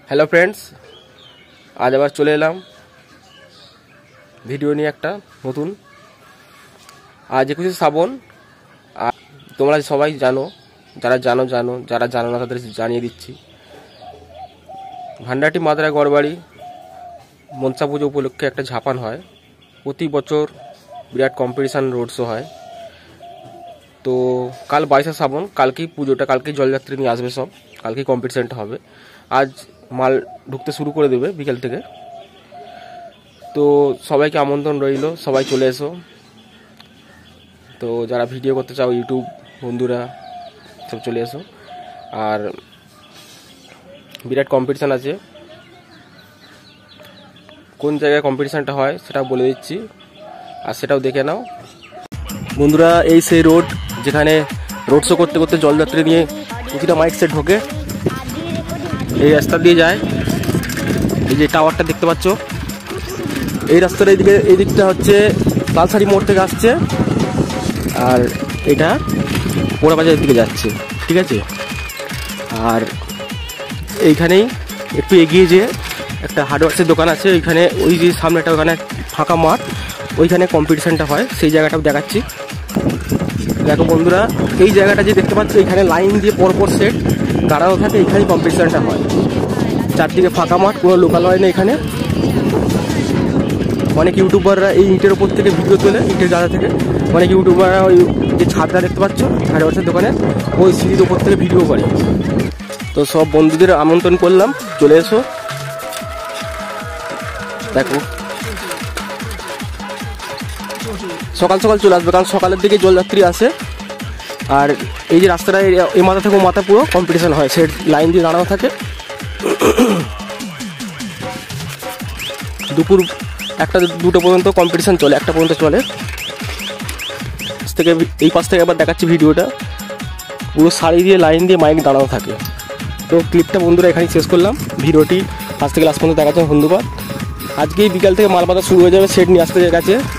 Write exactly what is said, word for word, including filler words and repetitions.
Hello friends, আজ আবার চলে এলাম ভিডিও নিয়ে একটা নতুন। আজ একুশে শ্রাবণ। আর তোমরা সবাই জানো, যারা জানো জানো যারা জানো না তাদের জানিয়ে দিচ্ছি। ভান্ডারটি মাদারা গড়বাড়ি মনসা পুজো উপলক্ষে একটা ঝাপান হয়। প্রতি বছর বিরাট কম্পিটিশান রোড শো হয়। তো কাল বাইশে শ্রাবণ, কালকেই পুজোটা, কালকেই জলযাত্রী নিয়ে আসবে সব, কালকেই কম্পিটিশানটা হবে। আজ মাল ঢুকতে শুরু করে দেবে বিকেল থেকে। তো সবাইকে আমন্ত্রণ রইল, সবাই চলে এসো। তো যারা ভিডিও করতে চাও ইউটিউব বন্ধুরা সব চলে এসো। আর বিরাট কম্পিটিশান আছে। কোন জায়গায় কম্পিটিশানটা হয় সেটাও বলে দিচ্ছি, আর সেটাও দেখে নাও বন্ধুরা। এই সেই রোড যেখানে রোড শো করতে করতে জলযাত্রী নিয়ে প্রতিটা মাইক সেট ঢোকে। এই রাস্তা দিয়ে যায়। এই যে টাওয়ারটা দেখতে পাচ্ছ, এই রাস্তার এইদিকে, এই দিকটা হচ্ছে লালসারি মোড় থেকে আসছে, আর এটা পোড়াবাজারের দিকে যাচ্ছে, ঠিক আছে। আর এইখানেই একটু এগিয়ে যে একটা হার্ডওয়ার্সের দোকান আছে, ওইখানে ওই যে সামনেটা ওখানে ফাঁকা মাঠ, ওইখানে কম্পিটিশানটা হয়, সেই জায়গাটাও দেখাচ্ছি। দেখো বন্ধুরা, এই জায়গাটা যে দেখতে পাচ্ছ, এখানে লাইন দিয়ে পরপর সেট দাঁড়ানো থাকে, এখানেই কম্পিটিশানটা হয়। চারদিকে ফাঁকা মাঠ, কোনো লোকাল হয় না এখানে। অনেক ইউটিউবাররা এই ইটের ওপর থেকে ভিডিও তোলে, ইটের গাদা থেকে। অনেক ইউটিউবাররা ওই যে ছাদটা দেখতে পাচ্ছ হার্ডওয়ার্সের দোকানে, ওই সিঁড়ির ওপর থেকে ভিডিও করে। তো সব বন্ধুদের আমন্ত্রণ করলাম, চলে এসো। দেখো সকাল সকাল চলে আসবে, কারণ সকালের দিকে জলযাত্রী আসে। আর এই যে রাস্তাটা, এই মাথা থেকে মাথা পুরো কম্পিটিশান হয়, সে লাইন দিয়ে দাঁড়ানো থাকে। দুপুর একটা দুটো পর্যন্ত কম্পিটিশান চলে, একটা পর্যন্ত চলে। থেকে এই পাশ থেকে আবার দেখাচ্ছি ভিডিওটা, পুরো শাড়ি দিয়ে লাইন দিয়ে মাইক দাঁড়ানো থাকে। তো ক্লিপটা বন্ধুরা এখানেই শেষ করলাম। ভিডিওটি আজ থেকে লাস্ট পর্যন্ত দেখাচ্ছি। ধন্যবাদ। আজকেই বিকাল থেকে মাল বাজার শুরু হয়ে যাবে, সেট নিয়ে আসতে গেছে।